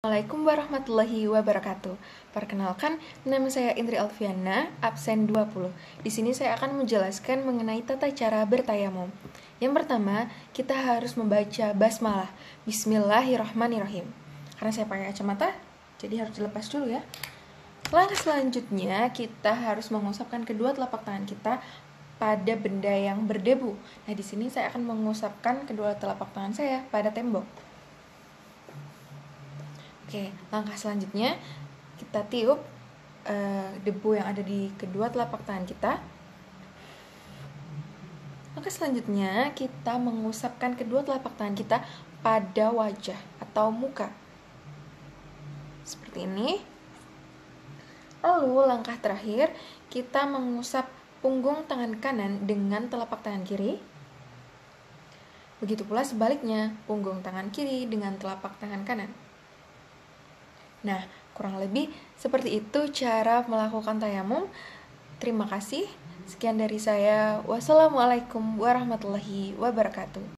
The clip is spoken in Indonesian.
Assalamualaikum warahmatullahi wabarakatuh. Perkenalkan, nama saya Indri Alfiana, absen 20. Di sini saya akan menjelaskan mengenai tata cara bertayamum. Yang pertama, kita harus membaca basmalah. Bismillahirrahmanirrahim. Karena saya pakai kacamata, jadi harus dilepas dulu ya. Langkah selanjutnya, kita harus mengusapkan kedua telapak tangan kita pada benda yang berdebu. Nah, di sini saya akan mengusapkan kedua telapak tangan saya pada tembok. Oke, langkah selanjutnya kita tiup debu yang ada di kedua telapak tangan kita. Langkah selanjutnya kita mengusapkan kedua telapak tangan kita pada wajah atau muka. Seperti ini. Lalu langkah terakhir kita mengusap punggung tangan kanan dengan telapak tangan kiri. Begitu pula sebaliknya, punggung tangan kiri dengan telapak tangan kanan. Nah, kurang lebih seperti itu cara melakukan tayamum. Terima kasih. Sekian dari saya. Wassalamualaikum warahmatullahi wabarakatuh.